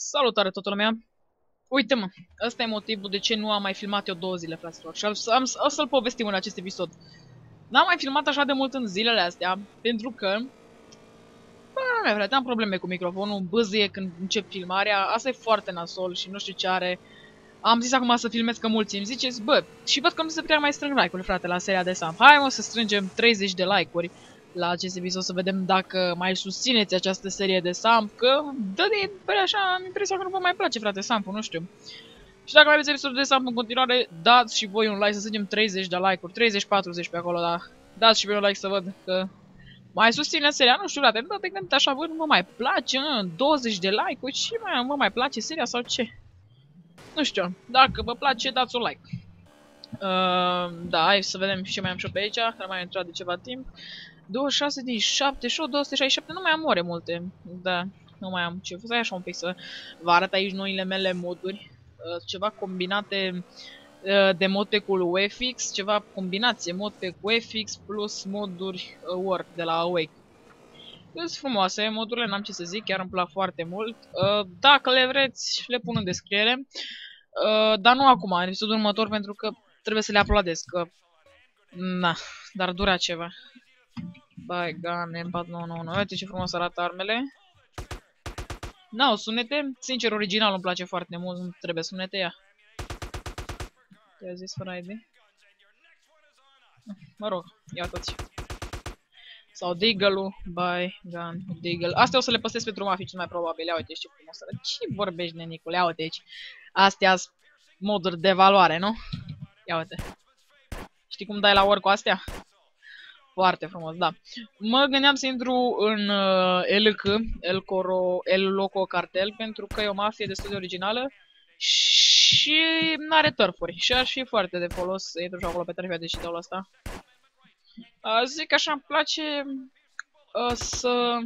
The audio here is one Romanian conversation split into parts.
Salutare toată lumea! Uite-mă, ăsta e motivul de ce nu am mai filmat eu 2 zile, fraților. Și o să-l povestim în acest episod. N-am mai filmat așa de mult în zilele astea, pentru că... Bă, frate, am probleme cu microfonul, bâzie când încep filmarea, asta e foarte nasol și nu știu ce are. Am zis acum să filmez, că mulți îmi ziceți, bă, și văd că nu se prea mai strâng like-uri, frate, la seria de Sam. Hai, mă, să strângem 30 de like-uri la acest episod, să vedem dacă mai susțineți această serie de Sam, că dă de păi așa, am impresia că nu vă mai place, frate, Sam-ul, nu știu. Și dacă mai aveți episodul de Sam în continuare, dați și voi un like, să zicem 30 de like-uri, 30-40 pe acolo, dar dați și voi un like să văd că mai susține seria, nu știu, frate, nu te gândit așa, bă, nu vă mai place, 20 de like-uri, și mai vă mai place seria sau ce? Nu știu, dacă vă place, dați un like. Da, hai să vedem ce mai am și pe aici, că mai am intrat de ceva timp. 26 din 7 și 267, nu mai am ore multe. Da, nu mai am ce. Stai așa un pic să vă arăt aici noile mele moduri. Ceva combinate de modpack-ul UFX, ceva combinație modpack UFX plus moduri Word de la Awake. Sunt frumoase modurile, n-am ce să zic, chiar îmi plac foarte mult. Dacă le vreți, le pun în descriere. Dar nu acum, în episodul următor, pentru că trebuie să le uploadez, că... Na, dar dura ceva. Bai, gun, M499, uite ce frumos arată armele. N-au sunete, sincer, original îmi place foarte mult, nu trebuie sunete, ia. I-a zis fără ID. Mă rog, ia toți. Sau Deagle-ul, bai, gun, Deagle. Astea o să le păstrez pentru mafii cel mai probabil, ia uite ce frumos arată. Ce vorbești, nenicule, ia uite aici. Astea-s moduri de valoare, nu? Ia uite. Știi cum dai la work cu astea? Foarte frumos, da. Mă gândeam să intru în LC, El Loco Cartel, pentru că e o mafie destul de originală și n-are tărfuri. Și ar fi foarte de folos să intru și acolo pe tărfia de shit-ul ăsta. Zic așa, îmi place să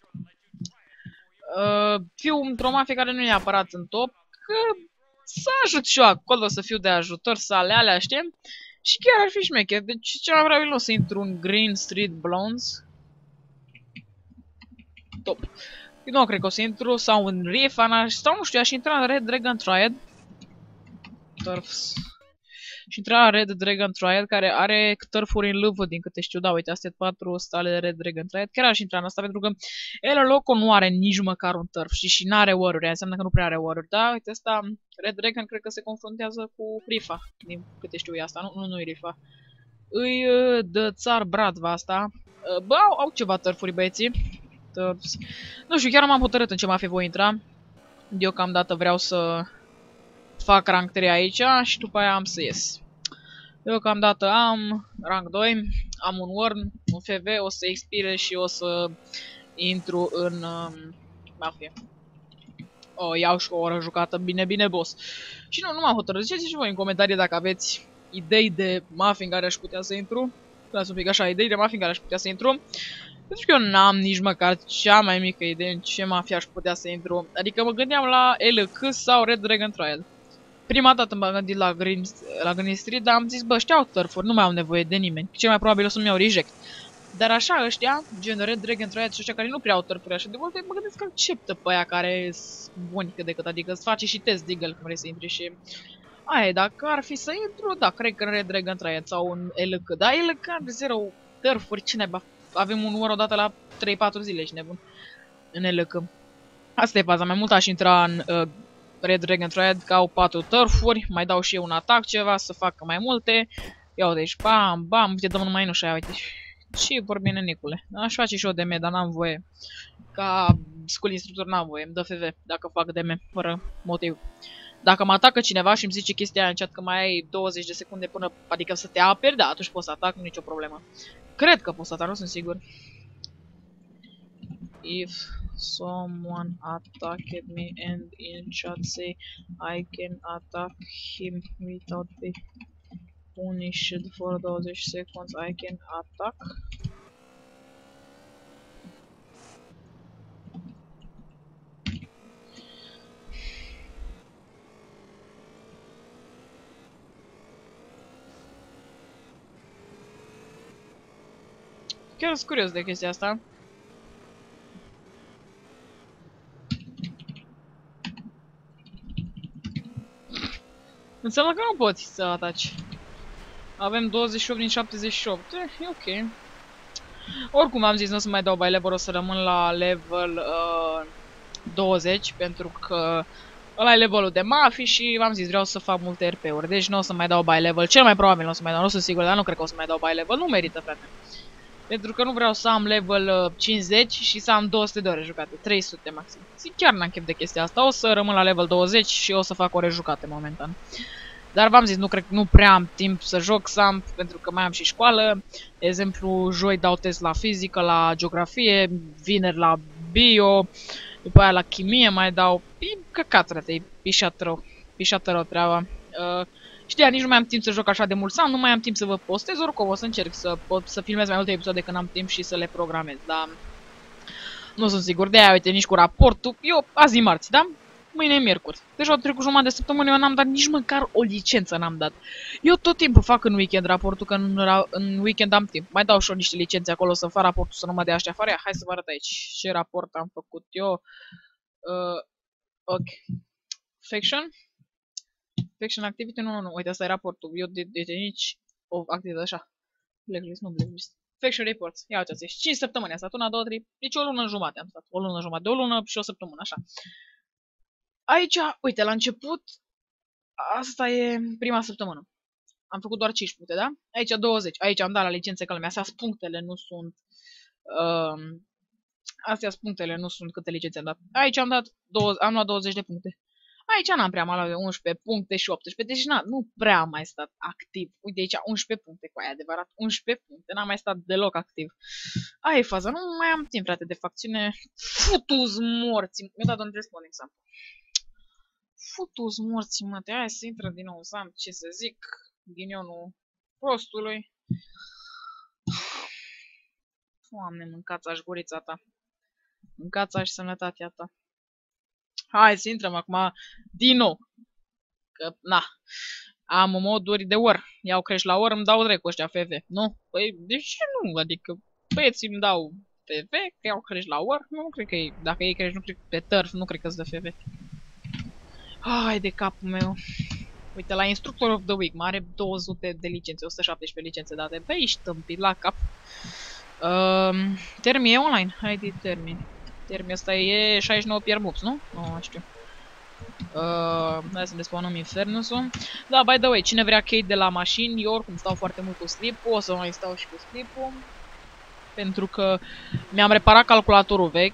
fiu într-o mafie care nu e neapărat în top, că să ajut și eu acolo, să fiu de ajutor, să alea, știi? Și chiar ar fi șmecher, deci cel mai probabil o să intru în Green Street Blondes. Top. Nu cred că o să intru, sau în Rifa, sau nu știu, aș intra în Red Dragon Triad. Turfs. Și intra în Red Dragon Triad, care are turfuri în lăvă, din câte știu, da, uite, astea 4 stale de Red Dragon Triad. Chiar aș intra în asta, pentru că El Loco nu are nici măcar un turf și n-are war-uri, înseamnă că nu prea are war-uri, da? Uite, asta, Red Dragon cred că se confruntează cu Rifa, din câte știu e asta, nu-i Rifa. Îi de țar Bradva asta. Bă, au ceva turfuri, băieții. Turfs. Nu știu, chiar m-am hotărât în ce mafie voi intra. Deocamdată vreau să fac rank 3 aici și după aia am să ies. Deocamdată am rank 2, am un Worm, un FV, o să expire și o să intru în mafie. Iau și o oră jucată, bine, boss. Și nu m-am hotărât. Ziceți și voi în comentarii dacă aveți idei de mafie în care aș putea să intru. Dați un pic așa, idei de mafie în care aș putea să intru. Pentru că eu n-am nici măcar cea mai mică idee în ce mafia aș putea să intru. Adică mă gândeam la LK sau Red Dragon Trial. Prima dată m-am gândit la Green Street, dar am zis, bă, ăștia au turfuri, nu mai au nevoie de nimeni. Cel mai probabil o să-mi iau reject. Dar așa ăștia, gen Red Dragon Trial și ăștia care nu prea au turfuri așa de multe, mă gândesc că acceptă pe aia care sunt buni cât de cât. Adică îți face și test Deagle când vrei să intri și... Aia, dacă ar fi să intru, da, cred că în Red Dragon Trial sau în LK. Dar LK are 0 turfuri, ce naiba? Avem un număr odată la 3-4 zile, ești nebun. În LK. Asta e faza, mai mult aș intra în Red Dragon Triad, că au 4 turfuri, mai dau și eu un atac ceva, să facă mai multe. Ia uite aici, bam, bam, uite, dăm numai nu și aia, uite. Ce vorbi, nenicule? Aș face și eu DM, dar n-am voie. Ca school instructor n-am voie, îmi dă FV dacă fac DM, fără motiv. Dacă mă atacă cineva și îmi zice chestia aia în chat că mai ai 20 de secunde până, adică să te aperi, da, atunci poți să atac, nu nicio problemă. Cred că poți să atac, nu sunt sigur. If someone attacked me and in chat say I can attack him without be punished for 20 seconds, I can attack. Chiar sunt curios de chestia asta. Înseamnă că nu poți să ataci. Avem 28 din 78. E ok. Oricum am zis, nu o să mai dau by level, o să rămân la level 20, pentru că ăla e levelul de mafii și v-am zis, vreau să fac multe RP-uri. Deci nu o să mai dau by level, cel mai probabil nu o să mai dau, nu sunt sigur, dar nu cred că o să mai dau by level, nu merită, frate. Pentru că nu vreau să am level 50 și să am 200 de ore jucate, 300 maxim. Chiar n-am chef de chestia asta, o să rămân la level 20 și o să fac ore jucate momentan. Dar v-am zis, nu prea am timp să joc SAMP, pentru că mai am și școală. De exemplu, joi dau test la fizică, la geografie, vineri la bio, după aia la chimie mai dau. E căcat, frate, e pișată rău treaba. Știa, nici nu mai am timp să joc așa de mult SAMP, nu mai am timp să vă postez, oricum o să încerc să filmez mai multe episoade când am timp și să le programez, dar nu sunt sigur. De aia, uite, nici cu raportul. Eu, azi e marți, da? Mâine e miercuri. Deja au trecut jumătate de săptămână, eu n-am dat nici măcar o licență, n-am dat. Eu tot timpul fac în weekend raportul, că în weekend am timp. Mai dau și eu niște licențe acolo să fac raportul, să nu mă dea ăștia afară. Hai să vă arăt aici ce raport am făcut eu. Ok. Faction. Faction activity, nu. Uite, asta e raportul. Eu de nici of activity, așa. Blacklist, nu blacklist. Faction reports. Ia uitați, 5 săptămâni am stat, 1, 2, 3, deci o lună jumate am stat. O lună jumate, o lună și o săptămână, așa. Aici, uite, la început, asta e prima săptămână. Am făcut doar 5 puncte, da? Aici 20. Aici am dat la licențe că lumea. Astea sunt punctele, nu sunt... astea sunt punctele, nu sunt câte licențe am dat. Aici am luat 20 de puncte. Aici n-am prea mai luat 11 puncte și 18. Deci nu prea am mai stat activ. Uite aici 11 puncte, cu aia adevărat. 11 puncte, n-am mai stat deloc activ. Aia e faza, nu mai am timp, frate, de facțiune. Futu-s morții. Mi-a dat un exemplu. Futu-s morții, mă, de aia să intră din nou, să am ce să zic, ghinionul prostului. Doamne, mâncați-aș gurița ta. Mâncați-aș sănătatea ta. Hai să intrăm acum din nou. Că, na, am moduri de war. Iau crești la war, îmi dau drept cu ăștia FV, nu? Păi, de ce nu? Adică, băieții îmi dau FV, că iau crești la war, nu cred că e, dacă ei crești, nu cred, pe turf, nu cred că-ți dă FV. Hai de capul meu. Uite, la Instructor of the Week, are 200 de licențe, 117 licențe date. Băi, ești tâmpit la cap. Termi e online? Haide, termi. Termi ăsta e 69 Pierre Moves, nu? Nu știu. Hai să despawnăm Infernusul. Da, by the way, cine vrea key de la mașini, eu oricum stau foarte mult cu sleep-ul, o să mai stau și cu sleep-ul. Pentru că mi-am reparat calculatorul vechi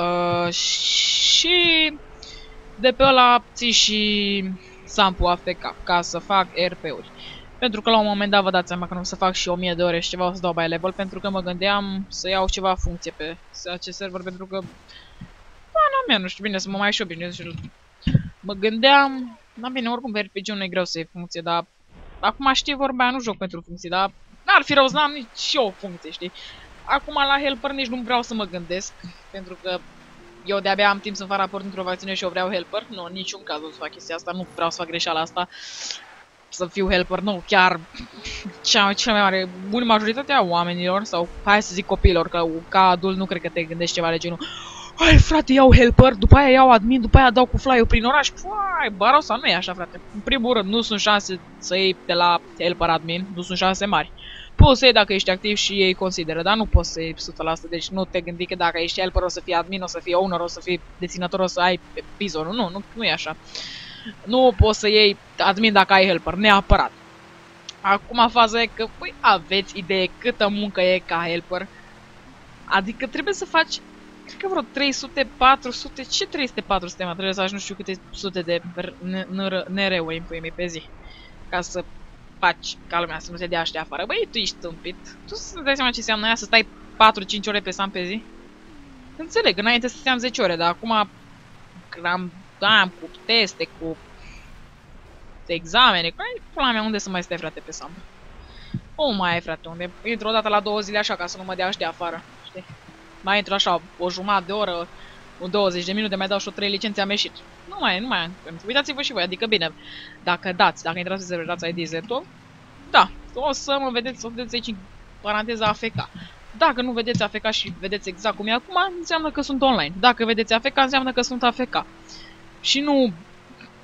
și de pe ăla ții și sample AFK ca să fac RP-uri. Pentru că la un moment dat vă dați seama că nu o să fac și 1000 de ore și ceva, o să dau by level, pentru că mă gândeam să iau ceva funcție pe acest server, pentru că mea, nu știu, bine, să mă mai și obișnuiesc și mă gândeam, da bine, oricum pe RPG nu e greu să iei funcție, dar acum știi vorba aia, nu joc pentru funcții, dar n-ar fi rău să n-am nici eu o funcție, știi? Acum la helper nici nu vreau să mă gândesc, pentru că eu de-abia am timp să fac raport într-o facțiune și eu vreau helper. Nu, în niciun caz o să fac chestia asta, nu vreau să fac greșeala asta. Să fiu helper, nu, chiar cea mai mare, bună majoritatea oamenilor, sau hai să zic copiilor, că ca adult nu cred că te gândești ceva de genul. Hai frate, iau helper, după aia iau admin, după aia dau cu fly-ul prin oraș. Păi, Barosa, nu e așa, frate. În primul rând, nu sunt șanse să iei de la helper admin, nu sunt șanse mari. Poți să iei dacă ești activ și ei consideră, dar nu poți să iei 100%, deci nu te gândi că dacă ești helper o să fii admin, o să fii owner, o să fii deținător, o să ai bizonul, nu e așa. Nu poți să iei admin dacă ai helper, neapărat. Acum faza e că, păi, aveți idee câtă muncă e ca helper? Adică trebuie să faci, cred că vreo 300, 400, ce 300, 400, mă, trebuie să faci nu știu câte sute de NR-uri în puii pe zi. Ca să faci ca lumea să nu te dea ăștia afară. Băi, tu ești tâmpit. Tu să-ți dai seama ce înseamnă aia să stai 4-5 ore pe SAMP pe zi? Înțeleg, înainte să stăteam 10 ore, dar acum am cu teste, cu examene, cu pula mea, unde să mai stai, frate, pe SAMP? O mai ai, frate, unde intru o dată la 2 zile așa, ca să nu mă dea ăștia afară, știi? Mai intru așa, o jumătate de oră, 20 de minute, mai dau și o 3 licențe, am ieșit. Nu mai am. Uitați-vă și voi, adică bine, dacă intrați pe server, dați ID Zeto, da, o să mă vedeți, aici în paranteza AFK. Dacă nu vedeți AFK și vedeți exact cum e acum, înseamnă că sunt online. Dacă vedeți AFK, înseamnă că sunt AFK. Și nu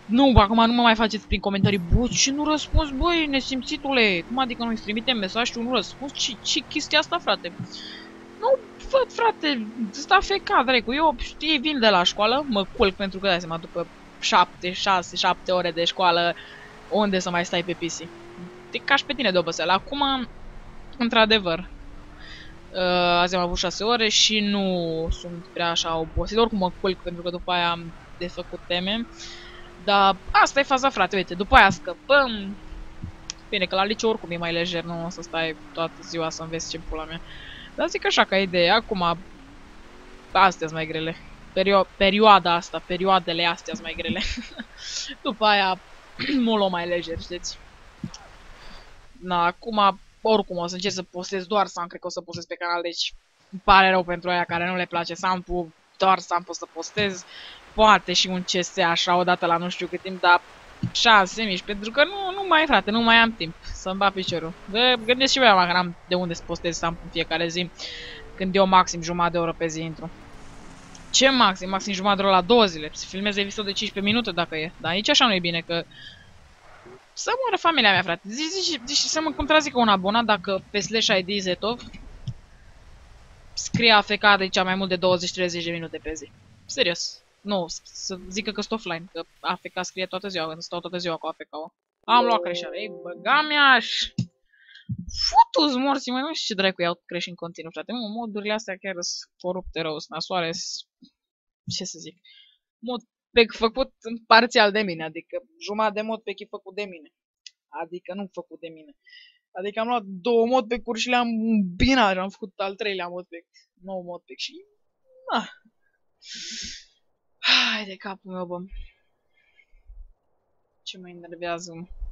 Nu, acum nu mă mai faceți prin comentarii. Bă, ce nu răspuns, băi, nesimțitule? Cum adică nu-i trimite mesaj și nu răspuns? Ce chestia asta, frate? Nu văd, frate, ăsta feca, dracu. Eu, știi, vin de la școală, mă culc pentru că, dai seama, după 7 ore de școală, unde să mai stai pe PC? Te cași pe tine de oboseală. Acum, într-adevăr, azi am avut 6 ore și nu sunt prea așa obosit. Oricum mă culc pentru că după aia am de făcut teme. Dar asta e faza, frate, uite, după aia scăpăm. Bine, că la liceu oricum e mai lejer, nu o să stai toată ziua să înveți ce pula mea. Dar zic așa ca idee, acum astea-s mai grele. Perioada asta, perioadele astea-s mai grele. După aia mult o mai lejer, știți? Na, acum oricum o să încerc să postez doar Sam, cred că o să postez pe canal, deci îmi pare rău pentru aia care nu le place Sampu, doar Sam pot să postez. Poate și un CS așa odată la nu știu cât timp, dar 6 mici, pentru că nu mai, frate, nu mai am timp să-mi bat piciorul. Gândesc și eu că n-am de unde să postez Sampu în fiecare zi, când eu maxim jumătate de oră pe zi intru. Ce maxim? Maxim jumătate de oră la 2 zile. Să filmez episod de 15 minute dacă e. Dar nici așa nu e bine, că să moară familia mea, frate. Zici să mă contrazică un abonat dacă pe /ID Zetov scrie AFK de cea mai mult de 20-30 de minute pe zi. Serios. Nu, să zică că sunt offline, că AFK scrie toată ziua, când stau toată ziua cu AFK-ul. Am luat creștere. Ei, băga mea-și... Futu-ți morții, mă, nu știu ce dracu iau crești în continuu, frate. Mă, modurile astea chiar sunt corupte rău, sunt nasoare, ce să zic. Modpack făcut parțial de mine, adică jumătate de modpack e făcut de mine. Adică nu făcut de mine. Adică am luat 2 modpack-uri și le-am îmbinat și am făcut al 3-lea modpack. Nou modpack și... Ah. Hai de capul meu, bă. Ce mă enervează.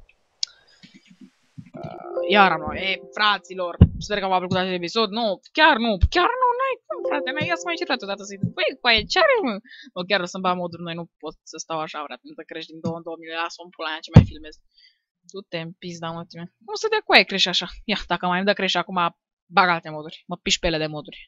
Iar am luat. Ei, fraților, sper că v-a plăcut acest episod. Nu, chiar nu, n-ai cum, frate, n-ai, ia să mai certat odată să-i zic. Băi, coaie, ce are, mă? Mă, chiar o să-mi bag moduri noi, nu pot să stau așa, frate, nu te crești din 2 în 2 minute, lasă-o în pula aia ce mai filmez. Du-te în pizda, mă, tine. Nu se dea coaie crește așa. Ia, dacă mai îmi dă crește acum, bag alte moduri. Mă piși pe ele de moduri.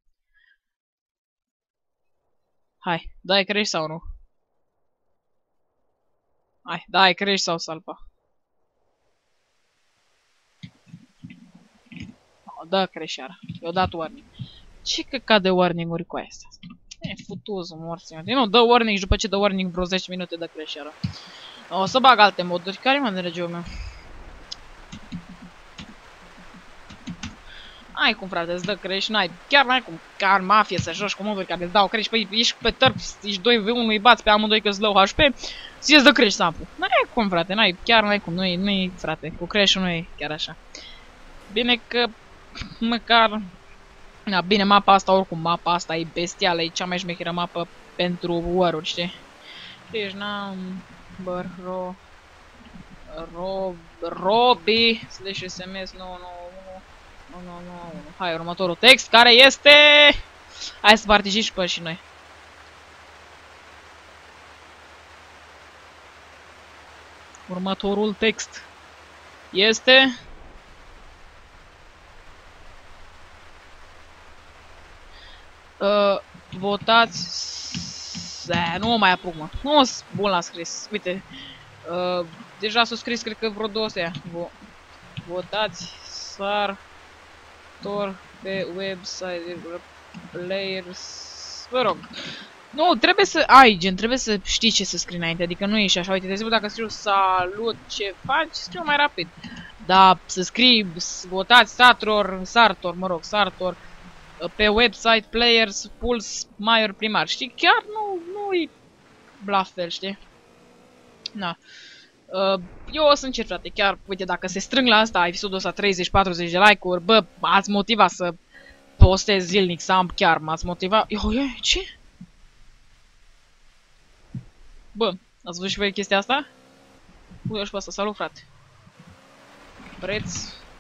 Hai, dai crești sau nu? Hai, dai crești sau salpa? Da, creșeara. Eu dat warning. Ce căcat de warning-uri cu astea? E futuză, morții. Nu, dă warning și după ce dă warning vreo 10 minute de creșeara. O să bag alte moduri. Care mă înțelege meu? Ai cum, frate, îți dă creș, chiar n-ai cum, ca în mafie să joci cu moduri care îți dau creș, păi ești pe tărp, ești 2v1, îi bați pe amândoi că îți dau HP, ți-ți dă creș Sampu. N-ai cum, frate, chiar n-ai cum, nu-i, frate, cu creșul nu e chiar așa. Bine că, măcar, na, bine, mapa asta, oricum, mapa asta e bestială, e cea mai șmecheră mapă pentru war-uri, știi? Deci, number, Robi, /SMS, nu. Hai, următorul text, care este... Hai să participăm și noi. Următorul text este... Votați... Nu mă mai apuc, mă. Nu bun l-a scris. Uite. Deja s-a scris, cred că vreo 200. Votați Sartor pe website players. Vă rog. Nu, trebuie să ai, gen, trebuie să știi ce să scrii înainte, adică nu ești așa, uite, de exemplu, dacă scriu salut, ce faci, scriu mai rapid. Dar să scrii, votați Sartor, pe website players, puls, major, primar, știi, chiar nu-i la fel, știi? Na. Eu o să încerc, frate, chiar, uite, dacă se strâng la asta, episodul ăsta 30-40 de like-uri, bă, m-ați motivat să postez zilnic, să am chiar, m-ați motivat. Ce? Bă, ați văzut și voi chestia asta? Uite și pe asta, salut, frate. Preț.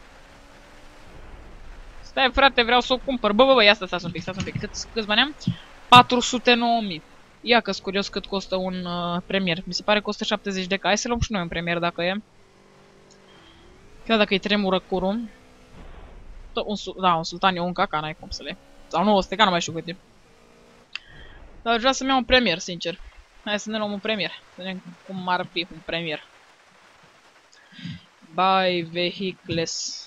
Stai, frate, vreau să o cumpăr. Bă, ia stați un pic, Câți bani am? 409.000. Ia că-s curios cât costă un premier. Mi se pare că costă 70 de K. Hai să luăm și noi un premier dacă e. Chiar dacă e tremură curum. Da, un sultan e un caca, n-ai cum să le. Sau nu, 100 K, nu mai știu cât e. Dar vreau să-mi iau un premier, sincer. Hai să ne luăm un premier. Să vedem cum ar fi un premier. Buy vehicles.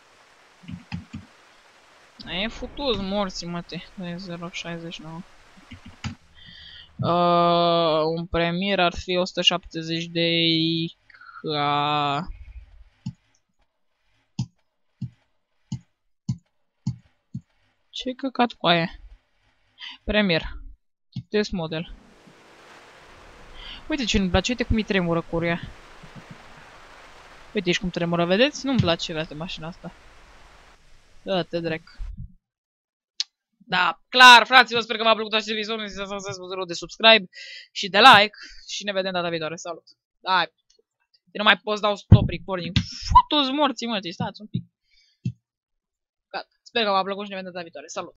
E futus morții, măte. 069. Un premier ar fi 170 de ca... Ce căcat cu aia? Premier. Test model. Uite ce nu-mi place, uite cum îi tremură curia. Uite aici cum tremură, vedeți? Nu-mi place de mașina asta. Dă-te drec. Da, clar, fraților, sper că v-a plăcut acest episod. Nu să dați butonul de subscribe și de like. Și ne vedem data viitoare. Salut! Hai! Nu mai pot să dau stop recording. Futu-ți morții, mă, stați un pic. Gata. Sper că v-a plăcut și ne vedem data viitoare. Salut!